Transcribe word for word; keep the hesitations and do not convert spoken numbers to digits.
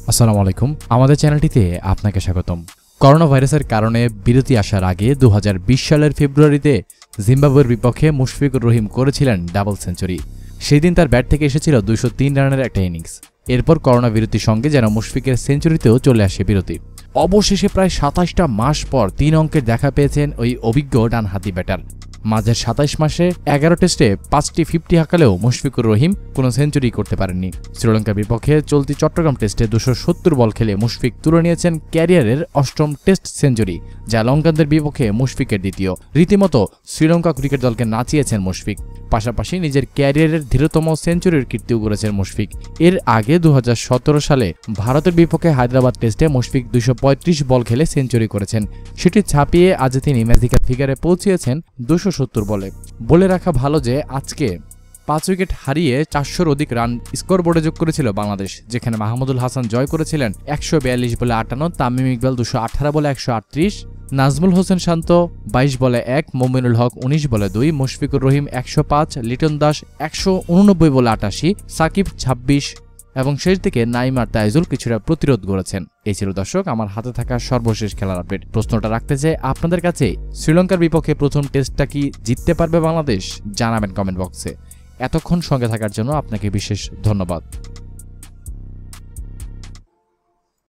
আসসালামু আলাইকুম, আমাদের চ্যানেলটিতে আপনাকে স্বাগতম। করোনা ভাইরাসের কারণে বিরতি আসার আগে দু হাজার বিশ সালের ফেব্রুয়ারিতে জিম্বাবুয়ের বিপক্ষে মুশফিকুর রহিম করেছিলেন ডাবল সেঞ্চুরি। সেই দিন তার ব্যাট থেকে এসেছিল দুইশো তিন রানের একটা ইনিংস। এরপর করোনা বিরতির সঙ্গে যেন মুশফিকের সেঞ্চুরিতেও চলে আসে বিরতি। অবশেষে প্রায় সাতাশটা মাস পর তিন অঙ্কের দেখা পেয়েছেন ওই অভিজ্ঞ ডানহাতি ব্যাটার। মাঝের সাতাইশ মাসে এগারো টেস্টে পাঁচটি ফিফটি হাঁকালেও মুশফিকুর রহিম কোনো সেঞ্চুরি করতে পারেননি। শ্রীলঙ্কার বিপক্ষে চলতি চট্টগ্রাম টেস্টে দুশো সত্তর বল খেলে মুশফিক তুলে নিয়েছেন ক্যারিয়ারের অষ্টম টেস্ট সেঞ্চুরি, যা লঙ্কানদের বিপক্ষে মুশফিকের দ্বিতীয়। রীতিমতো শ্রীলঙ্কা ক্রিকেট দলকে নাচিয়েছেন মুশফিক। পাশাপাশি নিজের ক্যারিয়ারের ধীরতম সেঞ্চুরির কীর্তিও করেছেন মুশফিক। এর আগে দু হাজার সতেরো সালে ভারতের বিপক্ষে হায়দ্রাবাদ টেস্টে মুশফিক দুইশো পঁয়ত্রিশ বল খেলে সেঞ্চুরি করেছেন। সেটি ছাপিয়ে আজ তিনি ম্যাজিক্যাল ফিগারে পৌঁছিয়েছেন দুশো সত্তর বলে। বলে রাখা ভালো যে আজকে পাঁচ উইকেট হারিয়ে চারশোর অধিক রান স্কোরবোর্ডে যোগ করেছিল বাংলাদেশ, যেখানে মাহমুদুল হাসান জয় করেছিলেন একশো বিয়াল্লিশ বলে আটান্ন, তামিম ইকবাল দুশো আঠারো বলে একশো আটত্রিশ, নাজমুল হোসেন শান্ত বাইশ বলে এক, মোমিনুল হক উনিশ বলে দুই, মুশফিকুর রহিম একশো পাঁচ, লিটন দাস একশো উননব্বই বলে আটাশি, সাকিব ছাব্বিশ এবং শেষ দিকে নাইম আর তাইজুল কিছুটা প্রতিরোধ গড়েছেন। এই ছিল দর্শক আমার হাতে থাকা সর্বশেষ খেলার আপডেট। প্রশ্নটা রাখতে চাই আপনাদের কাছে, শ্রীলঙ্কার বিপক্ষে প্রথম টেস্টটা কি জিততে পারবে বাংলাদেশ? জানাবেন কমেন্ট বক্সে। এতক্ষণ সঙ্গে থাকার জন্য আপনাকে বিশেষ ধন্যবাদ।